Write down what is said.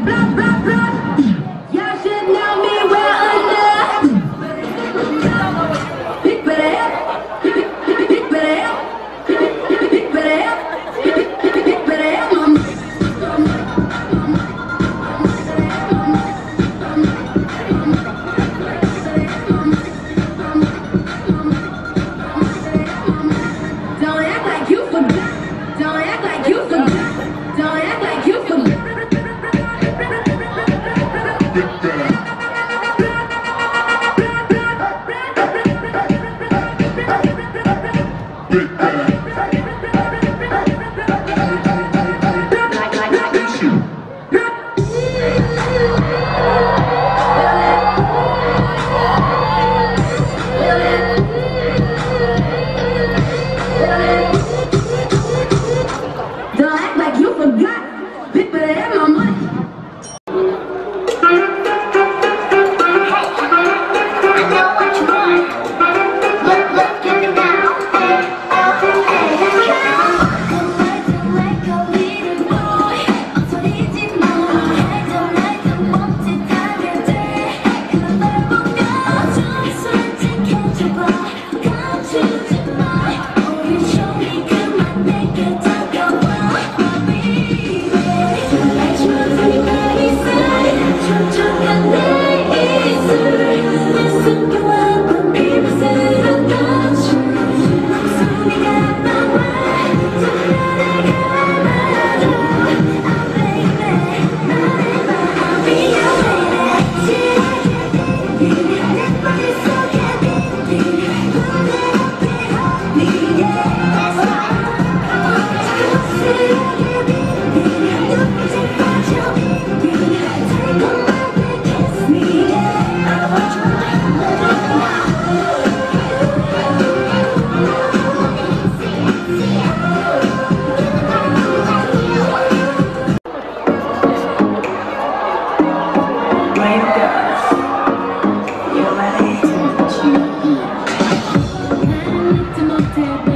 Y'all should know me well enough. Pick better help. Pick better help. Pick better help. Pick better help. Don't act like you forgot. Don't act like you forgot. Don't act like you forgot. Don't act like you forgot. Big better have my money. You're ready to